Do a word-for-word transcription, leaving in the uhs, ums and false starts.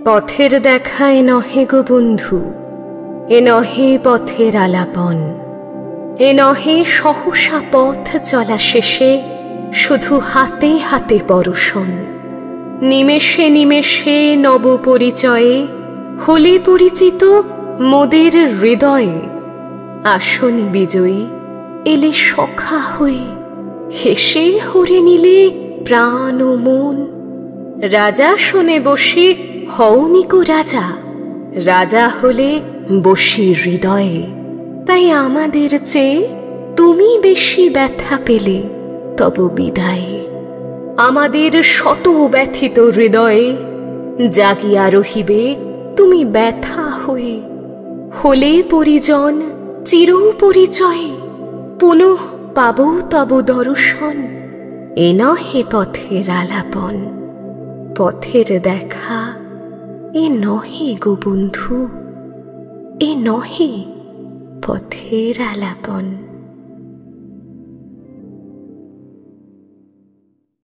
পথের দেখায় নহে গো বন্ধু, এ নহে পথের আলাপন, এ নহে সহসা পথ চলা শেষে শুধু হাতে হাতে পরশন। নিমেষে নিমেষে নব পরিচয়ে হলে পরিচিত মোদের হৃদয়ে। আসনি বিজয়ী এলে সখা হয়ে, হেসে হরে নিলে প্রাণ ও মন। রাজা শোনে বসে হওনি কো রাজা, রাজা হলে বসি হৃদয়ে। তাই আমাদের চেয়ে তুমি বেশি ব্যথা পেলে তব বিদায়ে। আমাদের শত ব্যথিত হৃদয়ে জাগিয়া রহিবে তুমি ব্যথা হয়ে। হলে পরিজন চির পরিচয়ে, পুনঃ পাব তব দর্শন। এ নহে পথের আলাপন, পথের দেখা এ নহে গো বন্ধু, এ নহে পথের আলাপন।